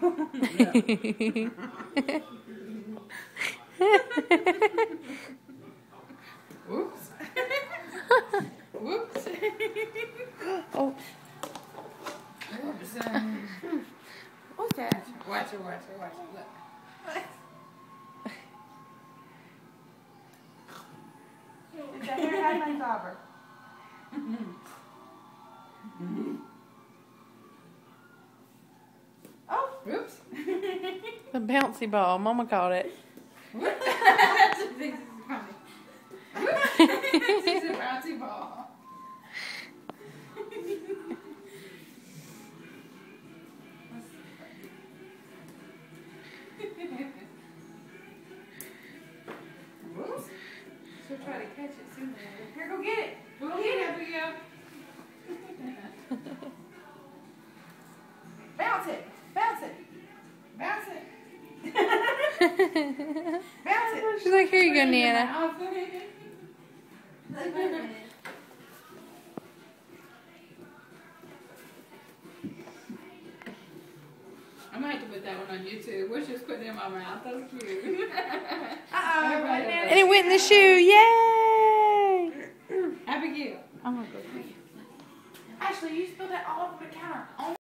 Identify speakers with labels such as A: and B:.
A: Whoops. Whoops.
B: Oh.
A: Whoops.
B: What's that?
A: Watch it. Look.
B: Did your hair have my dauber? Oh.
A: Whoops.
B: The bouncy ball. Mama caught it.
A: This is funny. This is a bouncy ball. Whoops. She'll try to catch it sooner. Here, go get it. Go get it, Abigail.
B: Bounce it. Bounce it.
A: Bounce it.
B: Bounce it.
A: She's like, here you go, Nana. I might have to put that one on YouTube. We'll just put it in my mouth. That's cute.
B: And it went in the shoe. Yay!
A: Abigail.
B: I'm going to go. Ashley, you spilled that all over the counter.